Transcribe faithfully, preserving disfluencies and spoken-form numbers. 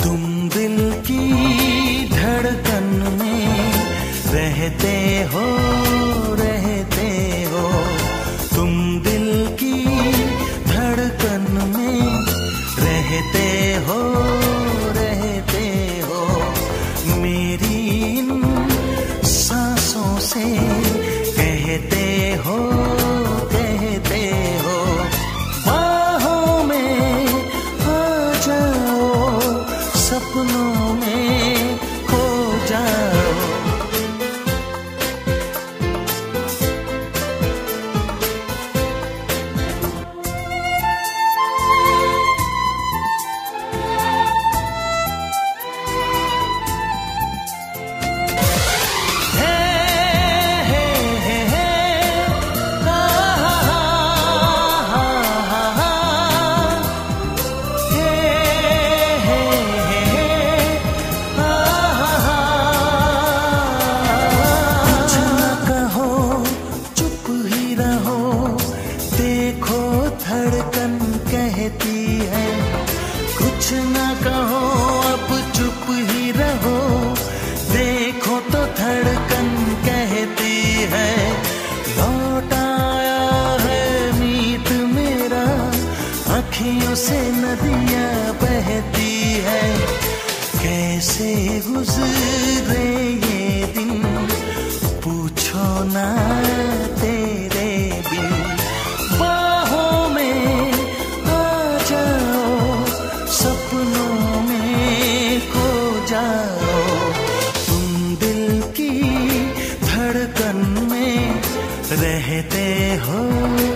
तुम दिल की धड़कन में रहते हो, रहते हो। तुम दिल की धड़कन में रहते हो, रहते हो। मेरी इन सांसों से कहते हो, कहते हो। बाहों में आ जाओ, सपनों में खो जाओ। धड़कन कहती है कुछ ना कहो, अब चुप ही रहो। देखो तो धड़कन कहती है लौट आया है मीत मेरा। आँखियों से नदियाँ बहती है, कैसे गुजरे ये दिन पूछो ना तेरे बिन। सपनों में खो जाओ, तुम दिल की धड़कन में रहते हो।